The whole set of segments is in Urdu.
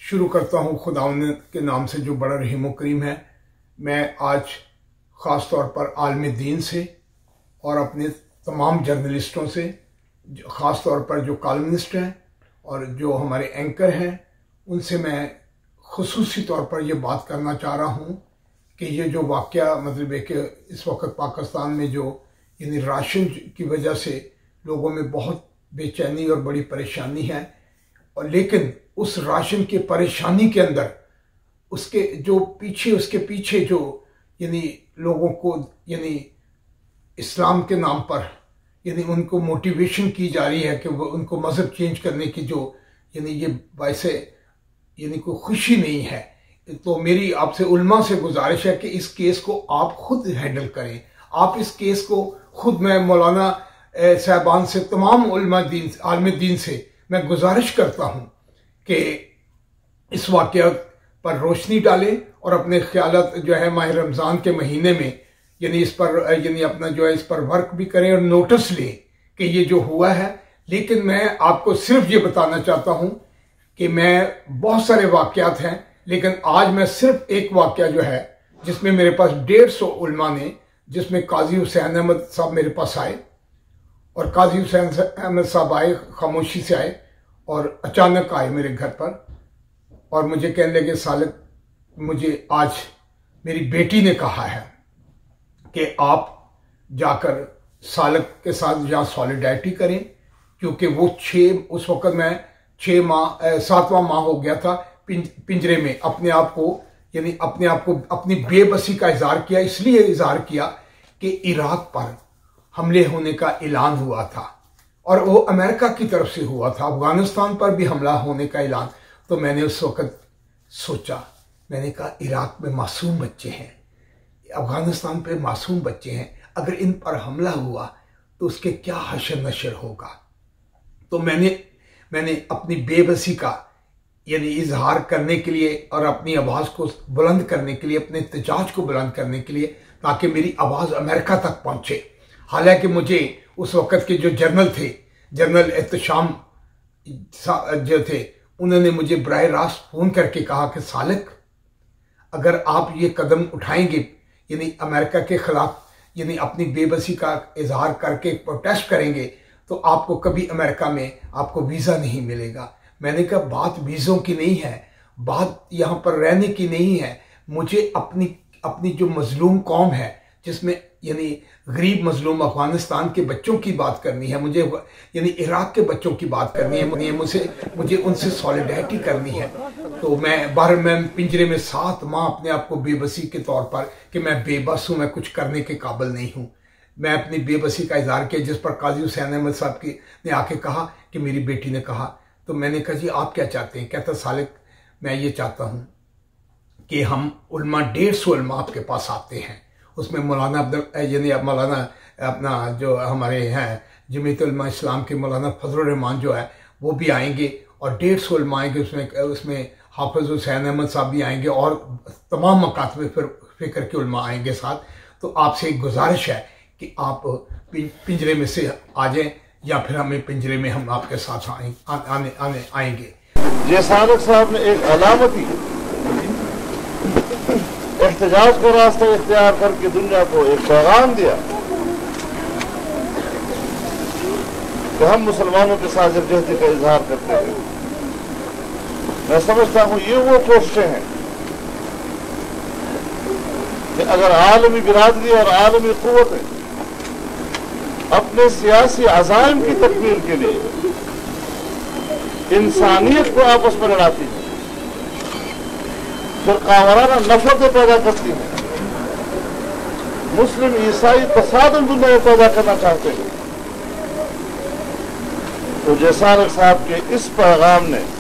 شروع کرتا ہوں خداوند کے نام سے جو بڑا رحیم و کریم ہے۔ میں آج خاص طور پر عالم دین سے اور اپنے تمام جرنلسٹوں سے، خاص طور پر جو کالمنسٹ ہیں اور جو ہمارے اینکر ہیں، ان سے میں خصوصی طور پر یہ بات کرنا چاہ رہا ہوں کہ یہ جو واقعہ مطلب ہے کہ اس وقت پاکستان میں جو یعنی راشن کی وجہ سے لوگوں میں بہت بے چینی اور بڑی پریشانی ہے، اور لیکن اس راشن کی پریشانی کے اندر اس کے پیچھے جو یعنی لوگوں کو یعنی اسلام کے نام پر یعنی ان کو موٹیویشن کی جا رہی ہے کہ وہ ان کو مذہب چینج کرنے کی جو یعنی یہ باعث یعنی کوئی خوشی نہیں ہے۔ تو میری آپ سے علماء سے گزارش ہے کہ اس کیس کو آپ خود ہینڈل کریں۔ آپ اس کیس کو خود، میں مولانا صاحبان سے، تمام علماء دین، عالم دین سے میں گزارش کرتا ہوں کہ اس واقعہ پر روشنی ڈالیں اور اپنے خیالات جو ہے ماہ رمضان کے مہینے میں یعنی اس پر یعنی اپنا جو ہے اس پر ورک بھی کریں اور نوٹس لیں کہ یہ جو ہوا ہے۔ لیکن میں آپ کو صرف یہ بتانا چاہتا ہوں کہ میں بہت سارے واقعات ہیں، لیکن آج میں صرف ایک واقعہ جو ہے جس میں میرے پاس 150 علماء نے، جس میں قاضی حسین احمد صاحب میرے پاس آئے، اور قاضی حسین احمد صاحب آئے، خاموشی سے آئے اور اچانک آئے میرے گھر پر، اور مجھے کہنے لگے سالک، مجھے آج میری بیٹی نے کہا ہے کہ آپ جا کر سالک کے ساتھ یہاں سولیڈائٹی کریں، کیونکہ وہ اس وقت میں 7واں ماہ ہو گیا تھا پنجرے میں، اپنے آپ کو اپنی بے بسی کا اظہار کیا، اس لیے اظہار کیا کہ عراق پر حملے ہونے کا اعلان ہوا تھا، اور وہ امریکہ کی طرف سے ہوا تھا، افغانستان پر بھی حملہ ہونے کا اعلان۔ تو میں نے اس وقت سوچا، میں نے کہا عراق میں معصوم بچے ہیں، افغانستان پہ معصوم بچے ہیں، اگر ان پر حملہ ہوا تو اس کے کیا حشر نشر ہوگا۔ تو میں نے اپنی بے بسی کا یعنی اظہار کرنے کے لیے اور اپنی آواز کو بلند کرنے کے لیے، اپنے احتجاج کو بلند کرنے کے لیے، تاکہ میری آواز امریکہ تک پہنچے، حالانکہ مجھے اس وقت کے جو جنرل تھے، جنرل احتشام جو تھے، انہوں نے مجھے براہ راست فون کر کے کہا کہ سالک، اگر آپ یہ قدم اٹھائیں گے یعنی امریکہ کے خلاف یعنی اپنی بے بسی کا اظہار کر کے پروٹیسٹ کریں گے، تو آپ کو کبھی امریکہ میں آپ کو ویزا نہیں ملے گا۔ میں نے کہا بات ویزوں کی نہیں ہے، بات یہاں پر رہنے کی نہیں ہے، مجھے اپنی جو مظلوم قوم ہے، جس میں یعنی غریب مظلوم افغانستان کے بچوں کی بات کرنی ہے، مجھے یعنی عراق کے بچوں کی بات کرنی ہے، مجھے ان سے سولیڈائٹی کرنی ہے۔ تو میں پنجرے میں 7 ماہ اپنے آپ کو بے بسی کے طور پر کہ میں بے بس ہوں، میں کچھ کرنے کے قابل نہیں ہوں، میں اپنی بے بسی کا اظہار کیا، جس پر قاضی حسین احمد صاحب نے آ کے کہا کہ میری بیٹی نے کہا۔ تو میں نے کہا جی آپ کیا چاہتے ہیں؟ کہتا سالک، میں یہ چاہتا ہوں کہ ہم علماء 150 علماء آپ کے پاس آتے ہیں، اس میں مولانا یعنی مولانا اپنا جو ہمارے ہیں جمعیت علماء اسلام کے مولانا فضل الرحمان جو ہے وہ بھی آئیں گے، اور 150 علماء آئیں گے، اس میں حافظ حسین احمد صاحب بھی آئیں گے، اور تمام مکاتب فکر کے علماء آئیں گے ساتھ۔ تو آپ سے ایک گزارش ہے کہ آپ پنجرے میں سے آ جائیں، یا پھر ہمیں پنجرے میں ہم آپ کے ساتھ آئیں گے۔ یہ سالک صاحب نے ایک علامتی احتجاج کا راستہ اختیار کر کے دنیا کو ایک پیغام دیا کہ ہم مسلمانوں کے ساتھ یکجہتی کا اظہار کرتے ہیں۔ میں سمجھتا ہوں یہ وہ کوششیں ہیں کہ اگر عالمی برادری اور عالمی قوتیں اپنے سیاسی عزائم کی تکمیل کے لیے انسانیت کو آپس میں لڑاتی ہیں، فرقہ وارانہ نفرتیں پیدا کرتی ہیں، مسلم عیسائی تصادم دنیا میں پیدا کرنا چاہتے ہیں، تو جیسالک صاحب کے اس پیغام نے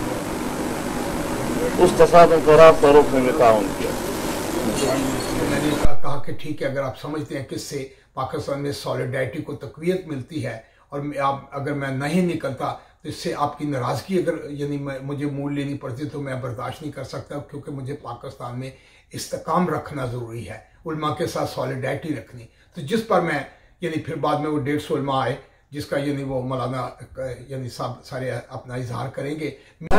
اس تصادم کو راستہ روکنے میں تعاون کیا۔ میں نے کہا کہ ٹھیک ہے، اگر آپ سمجھتے ہیں کہ اس سے پاکستان میں سولیڈائٹی کو تقویت ملتی ہے، اور اگر میں نہیں نکلتا تو اس سے آپ کی ناراضگی اگر یعنی مجھے مول لینی پڑتی تو میں برداشت نہیں کر سکتا، کیونکہ مجھے پاکستان میں استحکام رکھنا ضروری ہے، علماء کے ساتھ سولیڈائٹی رکھنی۔ تو جس پر میں یعنی پھر بعد میں وہ 150 علماء آئے، جس کا یعنی وہ مولانا یعنی سارے اپنا اظہار کریں گے.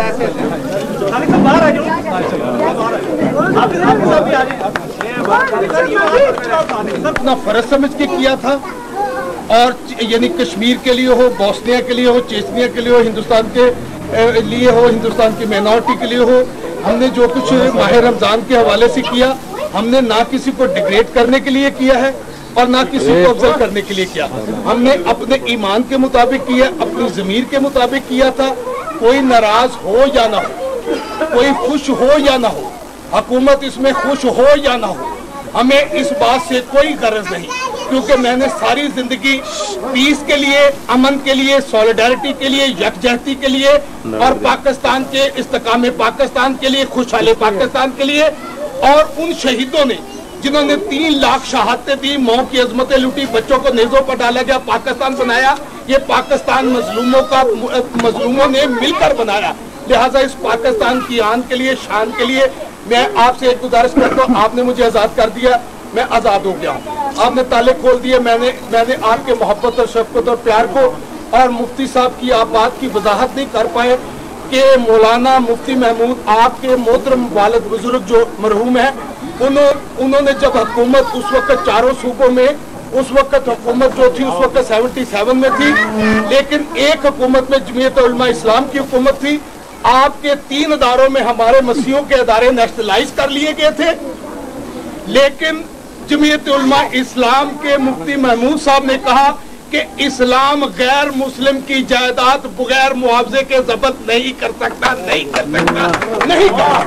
اپنا فرض سمجھ کے کیا تھا اور یعنی کشمیر کے لیے ہو, بوسنیا کے لیے ہو, چیچنیا کے لیے ہو, ہندوستان کے لیے ہو, ہندوستان کی مائنورٹی کے لیے ہو, ہم نے جو کچھ ماہ رمضان کے حوالے سے کیا, ہم نے نہ کسی کو ڈیگریڈ کرنے کے لیے کیا ہے اور نہ کسی کو افضل کرنے کے لیے کیا. ہم نے اپنے ایمان کے مطابق کیا, اپنی ضمیر کے مطابق کیا تھا. کوئی ناراض ہو یا نہ ہو, کوئی خوش ہو یا نہ ہو, حکومت اس میں خوش ہو یا نہ ہو, ہمیں اس بات سے کوئی غرض نہیں, کیونکہ میں نے ساری زندگی پیس کے لیے, امن کے لیے, سولیڈیرٹی کے لیے, یکجہتی کے لیے اور پاکستان کے استحکام پاکستان کے لیے, خوشحال پاکستان کے لیے, اور ان شہیدوں نے جنہوں نے 3 لاکھ شہادتیں دی, ماں کی عظمتیں لوٹی, بچوں کو نیزوں پر ڈالا گیا, پاکستان بنایا. یہ پاکستان مظلوموں نے مل کر بنایا. لہٰذا اس پاکستان کی آن کے لیے, شان کے لیے میں آپ سے ایک گزارش کرتا ہوں. آپ نے مجھے آزاد کر دیا, میں آزاد ہو گیا ہوں. آپ نے تالے کھول دیے, میں نے آپ کے محبت اور شفقت اور پیار کو, اور مفتی صاحب کی آپ بات کی وضاحت نہیں کر پائے کہ مولانا مفتی محمود آپ کے محترم والد بزرگ جو مرحوم ہیں, انہوں نے جب حکومت اس وقت چاروں صوبوں میں, اس وقت حکومت جو تھی اس وقت 77 میں تھی, لیکن ایک حکومت میں جمعیت علماء اسلام کی حکومت تھی. آپ کے 3 اداروں میں ہمارے مسیحیوں کے ادارے نیشنلائز کر لیے گئے تھے, لیکن جمعیت علماء اسلام کے مفتی محمود صاحب نے کہا کہ اسلام غیر مسلم کی جائیداد بغیر معاوضے کے ضبط نہیں کر سکتا, نہیں کر سکتا, نہیں کہا.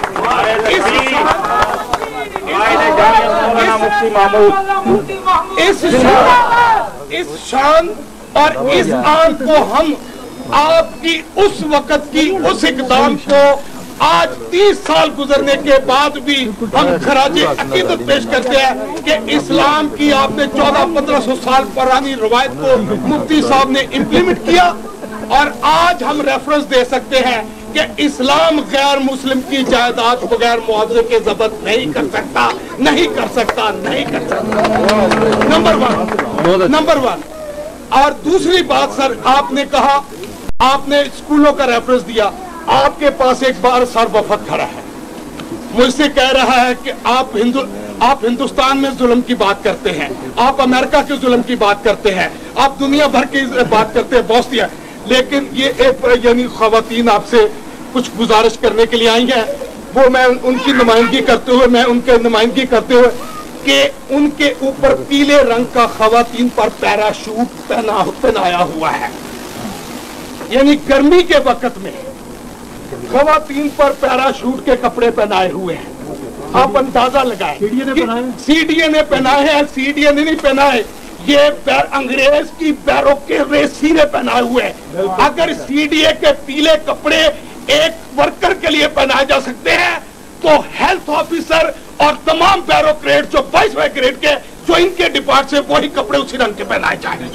اس شان اور اس آن کو ہم آپ کی اس وقت کی اس اقدام کو آج 30 سال گزرنے کے بعد بھی ہم خراج عقیدت پیش کرتے ہیں کہ اسلام کی آپ نے 1400-1500 سال پرانی روایت کو مفتی صاحب نے امپلیمنٹ کیا, اور آج ہم ریفرنس دے سکتے ہیں کہ اسلام غیر مسلم کی جائیداد بغیر معاوضے کے ضبط نہیں کر سکتا, نہیں کر سکتا, نہیں کر سکتا. نمبر 1. اور دوسری بات سر, آپ نے کہا, آپ نے اسکولوں کا ریفرنس دیا. آپ کے پاس ایک بار سر وفد کھڑا ہے, مجھ سے کہہ رہا ہے کہ آپ ہندوستان میں ظلم کی بات کرتے ہیں, آپ امریکہ کے ظلم کی بات کرتے ہیں, آپ دنیا بھر کی بات کرتے ہیں, بہت دیا. لیکن یہ ایک یعنی خواتین آپ سے کچھ گزارش کرنے کے لیے آئی ہیں, وہ میں ان کی نمائندگی کرتے ہوئے کہ ان کے اوپر پیلے رنگ کا خواتین پر پیراشوٹ پہنایا ہوا ہے. یعنی گرمی کے وقت میں خواتین پر پیراشوٹ کے کپڑے پہنائے ہوئے ہیں. آپ اندازہ لگائیں, سی ڈی اے نے پہنائے ہیں, سی ڈی اے نے نہیں پہنائے, یہ انگریز کی بیروکریسی نے پہنائے ہوئے ہیں. اگر سی ڈی اے کے پیلے کپڑے ایک ورکر کے لیے پہنائے جا سکتے ہیں تو ہیلتھ آفیسر اور تمام بیروکریٹ جو 22ویں گریڈ کے جو ان کے ڈپارٹ سے وہی کپڑے اسی رنگ کے پہنائے جائیں.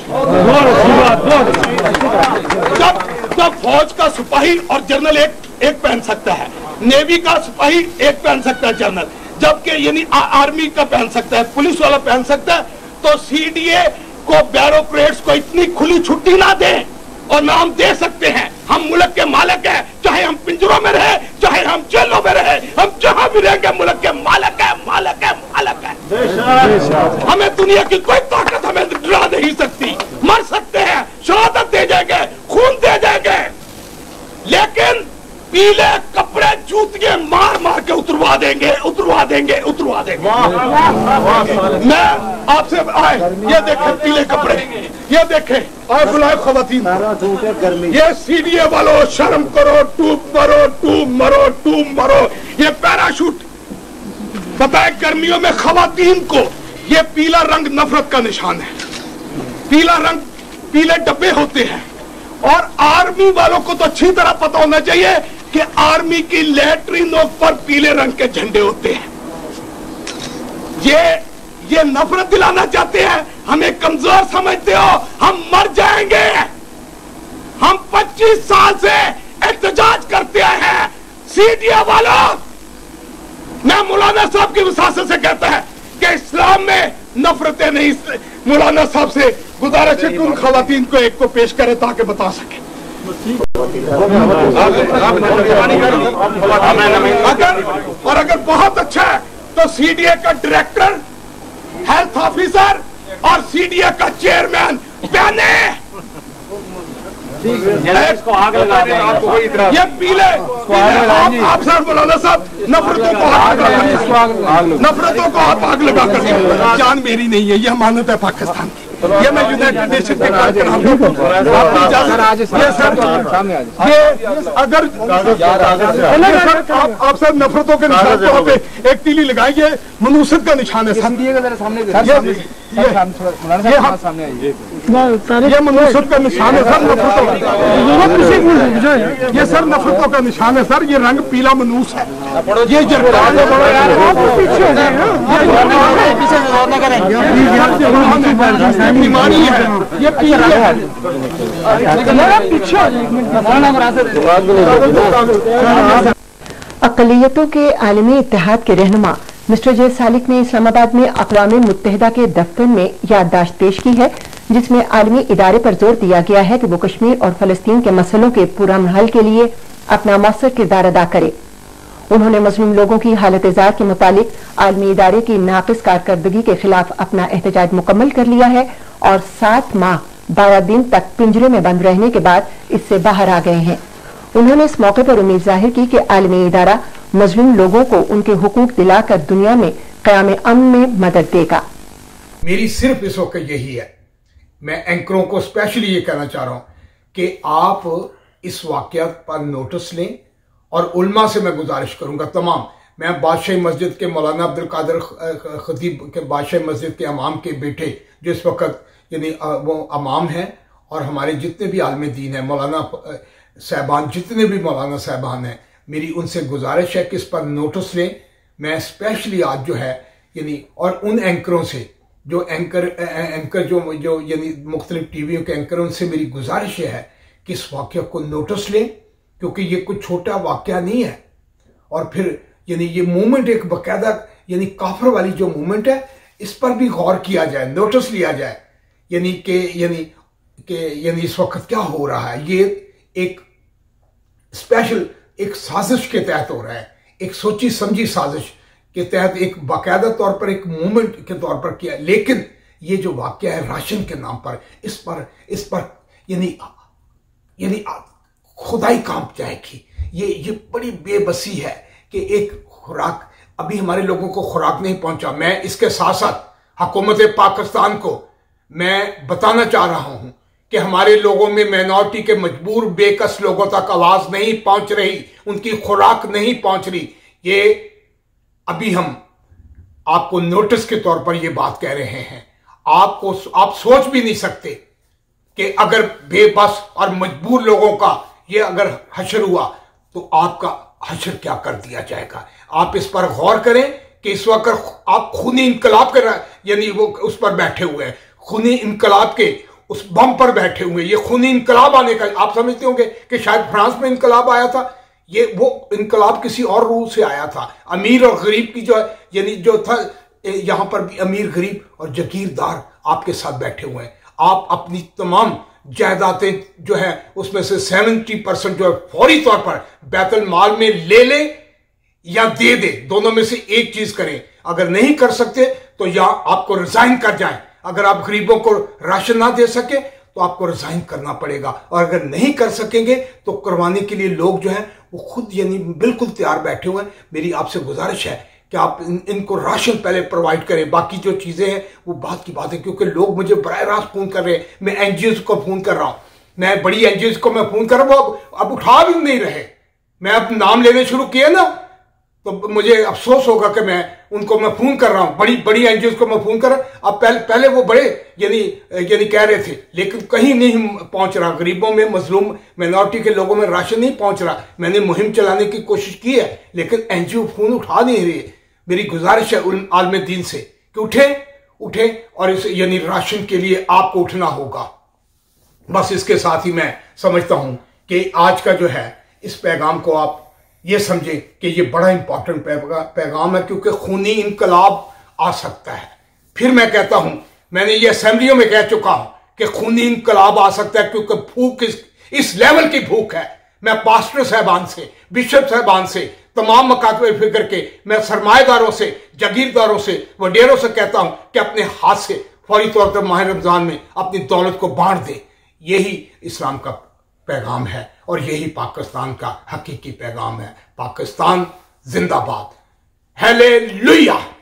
جب فوج کا سپاہی اور جنرل ایک پہن سکتا ہے, نیوی کا سپاہی ایک پہن سکتا ہے جنرل, جبکہ یعنی آرمی کا پہن سکتا ہے, پولیس والا پہن سکتا ہے, تو سی ڈی اے کو بیروکریٹس کو اتنی کھلی چھٹی نہ دیں. اور نہ ہم دے سکتے ہیں, ہم ملک کے مالک ہیں, چاہے ہم پنجروں میں رہے, چاہے ہم جیلوں میں رہے, ہم جہاں بھی رہیں گے ملک کے مالک ہیں, مالک ہیں, مالک ہیں. ہمیں دنیا کی کوئی طاقت ہمیں ڈرا نہیں سکتی. مر سکتے ہیں, شہادت دے جائیں گے, خون دے جائیں گے, لیکن پیلے کپڑے جوتیاں مار مار کے اتروا دیں گے. میں آپ سے یہ دیکھیں پیلے کپڑے, یہ دیکھیں, اور بلائے خواتین, یہ سی ڈی اے والوں شرم کرو, ٹوب مرو. یہ پیراشوٹ بتائے, گرمیوں میں خواتین کو یہ پیلا رنگ نفرت کا نشان ہے. پیلا رنگ, پیلے ڈبے ہوتے ہیں. اور آرمی والوں کو تو اچھی طرح پتہ ہونا چاہیے کہ آرمی کی لیٹرینوں پر پیلے رنگ کے جھنڈے ہوتے ہیں. یہ نفرت دلانا چاہتے ہیں, ہمیں کمزور سمجھتے ہو, ہم مر جائیں گے. ہم 25 سال سے احتجاج کرتے ہیں. سی ڈی اے والوں, میں مولانا صاحب کی وساطت سے کہتا ہے کہ اسلام میں नफरतें नहीं। मौलाना साहब से गुजारिश है कि उन खवातीन को एक को पेश करें ताकि बता सके। अगर बहुत अच्छा है तो सीडीए का डायरेक्टर, हेल्थ ऑफिसर और सीडीए का चेयरमैन पहने इसको आग लगा दें। ये पीले आप सर मौलाना साहब नफरतों को आग लगा कर जान मेरी नहीं है, यह मानत है पाकिस्तान की। ये मैं यूनाइटेड नेशन के अगर आप सर नफरतों के निशान पे एक तीली लगाएंगे, मनुष्यत का निशान है सर। ये मनुष्यत का निशान है सर, नफरतों ये सर नफरतों का निशान है सर। ये रंग पीला मनूस है, ये बीमारी है, ये अक़लियतों के आलमी इत्तेहाद के रहनुमा मिस्टर जे सालिक ने इस्लामाबाद में अक़वाम मुत्तहिदा के दफ्तर में याददाश्त पेश की है, जिसमें आलमी इदारे पर जोर दिया गया है कि वो कश्मीर और फलस्तीन के मसलों के पुरअमन हल के लिए अपना मौसर किरदार अदा करे। उन्होंने मज़लूम लोगों की हालत ज़ात के मुतालिक आलमी इदारे की नाक़िस कारकर्दगी के खिलाफ अपना एहतजाज मुकम्मल कर लिया है और 7 माह 12 दिन तक पिंजरे में बंद रहने के बाद इससे बाहर आ गए हैं। उन्होंने इस मौके पर उम्मीद जाहिर की कि आलमी इदारा मज़लूम लोगों को उनके हुकूक दिलाकर दुनिया में क़याम अमन में मदद देगा। मेरी सिर्फ इस वक्त यही है, मैं एंकरों को स्पेशली ये कहना चाह रहा हूं कि आप इस वाक़या पर नोटिस लें और उल्मा से मैं गुजारिश करूंगा तमाम, मैं बादशाही मस्जिद के मौलाना अब्दुल कादिर खतीब के बादशाही मस्जिद के इमाम के बेटे जो इस वक्त यानी वो इमाम हैं, और हमारे जितने भी आलम दीन हैं, मौलाना साहबान जितने भी मौलाना साहबान हैं, मेरी उनसे गुजारिश है कि इस पर नोटिस लें। मैं स्पेशली आज जो है यानी और उन एंकरों से जो एंकर जो यानी मुख्तलिफ टीवियों के एंकर, उनसे मेरी गुजारिश है कि इस वाक़या को नोटिस लें, क्योंकि ये कुछ छोटा वाक़या नहीं है। और फिर यानी ये मूवमेंट एक बाकायदा यानी काफर वाली जो मूवमेंट है, इस पर भी गौर किया जाए, नोटिस लिया जाए, यानी कि इस वक्त क्या हो रहा है। ये एक स्पेशल एक साजिश के तहत हो रहा है, एक सोची समझी साजिश के तहत एक बाकायदा तौर पर एक मूवमेंट के तौर पर किया। लेकिन ये जो वाक़या है राशन के नाम पर, इस पर यानी खुदाई कांप जाएगी। ये बड़ी बेबसी है कि एक खुराक, अभी हमारे लोगों को खुराक नहीं पहुंचा। मैं इसके साथ साथ हुकूमत पाकिस्तान को मैं बताना चाह रहा हूं कि हमारे लोगों में माइनॉरिटी के मजबूर बेकस लोगों तक आवाज नहीं पहुंच रही, उनकी खुराक नहीं पहुंच रही। ये अभी हम आपको नोटिस के तौर पर यह बात कह रहे हैं। आप सोच भी नहीं सकते कि अगर बेबस और मजबूर लोगों का ये अगर हशर हुआ तो आपका हशर क्या कर दिया जाएगा। आप इस पर गौर करें कि इस वक्त आप खूनी इनकलाब के यानी वो उस पर बैठे हुए हैं, खूनी इनकलाब के उस बम पर बैठे हुए। ये खूनी इनकलाब आने का आप समझते होंगे कि शायद फ्रांस में इनकलाब आया था, ये वो इनकलाब किसी और रूह से आया था। अमीर और गरीब की जो यानी जो था, यहां पर भी अमीर गरीब और जागीरदार आपके साथ बैठे हुए हैं। आप अपनी तमाम जायदादें जो है उसमें से 70% जो है फौरी तौर पर बैतुल माल में ले ले या दे दे, दोनों में से एक चीज करें। अगर नहीं कर सकते तो या आपको रिजाइन कर जाएं। अगर आप गरीबों को राशन ना दे सके तो आपको रिजाइन करना पड़ेगा, और अगर नहीं कर सकेंगे तो करवाने के लिए लोग जो हैं वो खुद यानी बिल्कुल तैयार बैठे हुए हैं। मेरी आपसे गुजारिश है कि आप इनको राशन पहले प्रोवाइड करें, बाकी जो चीजें हैं वो बात की बात है। क्योंकि लोग मुझे बराह रास्त फोन कर रहे हैं, मैं एनजीओ को फोन कर रहा हूं, मैं बड़ी एनजीओ को मैं फोन कर रहा हूं, वो अब उठा भी नहीं रहे। मैं अब नाम लेने शुरू किए ना तो मुझे अफसोस होगा कि मैं उनको मैं फोन कर रहा हूं, बड़ी एनजीओ को मैं फोन कर रहा हूं। अब पहले वो बड़े यानी कह रहे थे, लेकिन कहीं नहीं पहुंच रहा। गरीबों में, मजलूम माइनॉरिटी के लोगों में राशन नहीं पहुंच रहा। मैंने मुहिम चलाने की कोशिश की है लेकिन एनजीओ फोन उठा नहीं रही। मेरी गुजारिश है उन आलम दीन से कि उठे और इस यानी राशन के लिए आपको उठना होगा। बस इसके साथ ही मैं समझता हूं कि आज का जो है इस पैगाम को आप ये समझे कि ये बड़ा इंपॉर्टेंट पैगाम है, क्योंकि खूनी इनकलाब आ सकता है। फिर मैं कहता हूं, मैंने ये असेंबलियों में कह चुका हूं कि खूनी इंकलाब आ सकता है, क्योंकि भूख इस लेवल की भूख है। मैं पास्टर साहबान से, बिशप साहबान से, तमाम मकातब फिक्र के, मैं सरमाएदारों से, जागीरदारों से, वडेरों से कहता हूं कि अपने हाथ से फौरी तौर पर माह रमजान में अपनी दौलत को बांट दे। यही इस्लाम का पैगाम है और यही पाकिस्तान का हकीकी पैगाम है। पाकिस्तान जिंदाबाद। हालेलुया।